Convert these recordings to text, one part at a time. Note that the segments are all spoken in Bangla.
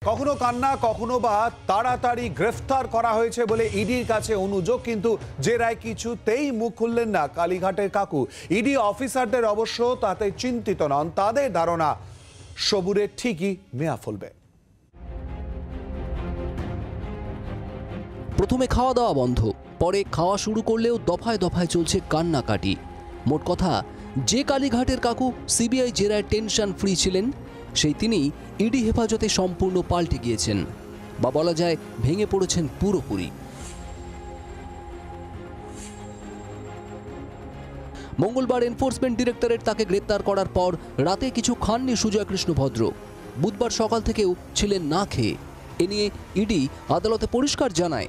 কখনো কান্না কখনো বা তাড়াতাড়ি গ্রেফতার করা হয়েছে বলে ইডির কাছে অনুযোগ, কিন্তু যে রায় কিছুতেই মুখ খুললেন না কালীঘাটের কাকু। ইডি অফিসারদের অবশ্য তাতে চিন্তিত নন, তাদের ধারণা সবুরের ঠিকই মেয়া ফলবে। প্রথমে খাওয়া দাওয়া বন্ধ, পরে খাওয়া শুরু করলেও দফায় দফায় চলছে কান্নাকাটি। মোট কথা, যে কালীঘাটের কাকু সিবিআই জেরায় টেনশন ফ্রি ছিলেন, সেই তিনি ইডি হেফাজতে সম্পূর্ণ পাল্টে গিয়েছেন, বা বলা যায় ভেঙে পড়েছেন পুরোপুরি। মঙ্গলবার এনফোর্সমেন্ট ডিরেক্টরেট তাকে গ্রেপ্তার করার পর রাতে কিছু খাননি সুজয় কৃষ্ণ ভদ্র। বুধবার সকাল থেকেও ছিলেন না খেয়ে। এ নিয়ে ইডি আদালতে পরিষ্কার জানায়,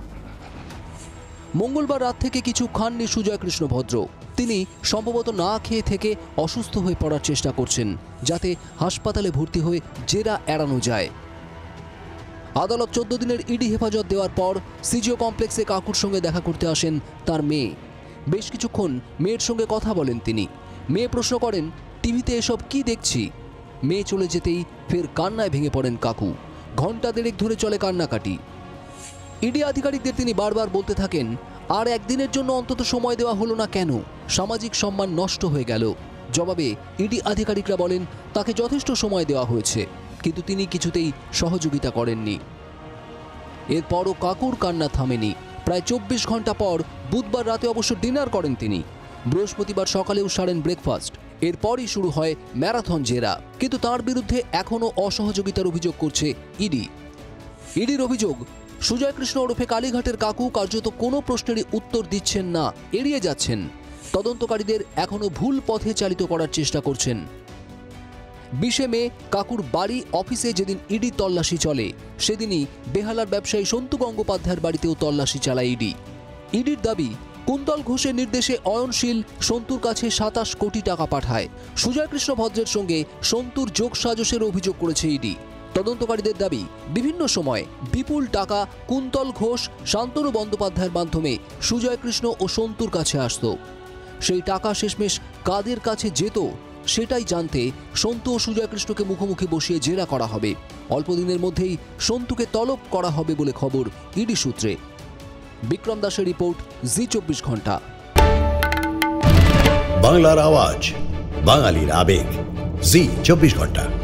মঙ্গলবার রাত থেকে কিছু খাননি সুজয় কৃষ্ণ ভদ্র। তিনি সম্ভবত না খেয়ে থেকে অসুস্থ হয়ে পড়ার চেষ্টা করছেন, যাতে হাসপাতালে ভর্তি হয়ে জেরা এড়ানো যায়। আদালত 14 দিনের ইডি হেফাজত দেওয়ার পর সিজিও কমপ্লেক্সে কাকুর সঙ্গে দেখা করতে আসেন তার মেয়ে। বেশ কিছুক্ষণ মেয়ের সঙ্গে কথা বলেন তিনি। মেয়ে প্রশ্ন করেন, টিভিতে এসব কি দেখছি? মেয়ে চলে যেতেই ফের কান্নায় ভেঙে পড়েন কাকু। ঘণ্টা দেড়েক ধরে চলে কান্নাকাটি। ইডি আধিকারিকদের তিনি বারবার বলতে থাকেন, আর একদিনের জন্য অন্তত সময় দেওয়া হলো না কেন? সামাজিক সম্মান নষ্ট হয়ে গেল। জবাবে ইডি আধিকারিকরা বলেন, তাকে যথেষ্ট সময় দেওয়া হয়েছে, কিন্তু তিনি কিছুতেই সহযোগিতা করেননি। এরপরও কাকুর কান্না থামেনি। প্রায় 24 ঘন্টা পর বুধবার রাতে অবশ্য ডিনার করেন তিনি। বৃহস্পতিবার সকালেও সারেন ব্রেকফাস্ট। এরপরই শুরু হয় ম্যারাথন জেরা, কিন্তু তার বিরুদ্ধে এখনও অসহযোগিতার অভিযোগ করছে ইডি। ইডির অভিযোগ, সুজয় কৃষ্ণ ওরফে কালীঘাটের কাকু কার্যত কোনো প্রশ্নেরই উত্তর দিচ্ছেন না, এড়িয়ে যাচ্ছেন। তদন্তকারীদের এখনও ভুল পথে চালিত করার চেষ্টা করছেন। 20 মে কাকুর বাড়ি অফিসে যেদিন ইডি তল্লাশি চলে, সেদিনই বেহালার ব্যবসায়ী সন্তু গঙ্গোপাধ্যায়ের বাড়িতেও তল্লাশি চালায় ইডি। ইডির দাবি, কুন্তল ঘোষের নির্দেশে অয়নশীল সন্তুর কাছে 27 কোটি টাকা পাঠায়। সুজয় কৃষ্ণ ভদ্রের সঙ্গে সন্তুর যোগসাজশের অভিযোগ করেছে ইডি। তদন্তকারীদের দাবি, বিভিন্ন সময় বিপুল টাকা কুন্তল ঘোষ, শান্তনু বন্দ্যোপাধ্যায়ের মাধ্যমে সুজয় কৃষ্ণ ও সন্তুর কাছে আসত। সেই টাকা শেষমেশ কাদের কাছে যেত, সেটাই জানতে সন্তু ও সুজয় কৃষ্ণকে মুখোমুখি বসিয়ে জেরা করা হবে। অল্প দিনের মধ্যেই সন্তুকে তলব করা হবে বলে খবর ইডি সূত্রে। বিক্রম দাসের রিপোর্ট, জি 24 ঘন্টা। বাংলার আওয়াজ, বাঙালির আবেগ, জি 24 ঘন্টা।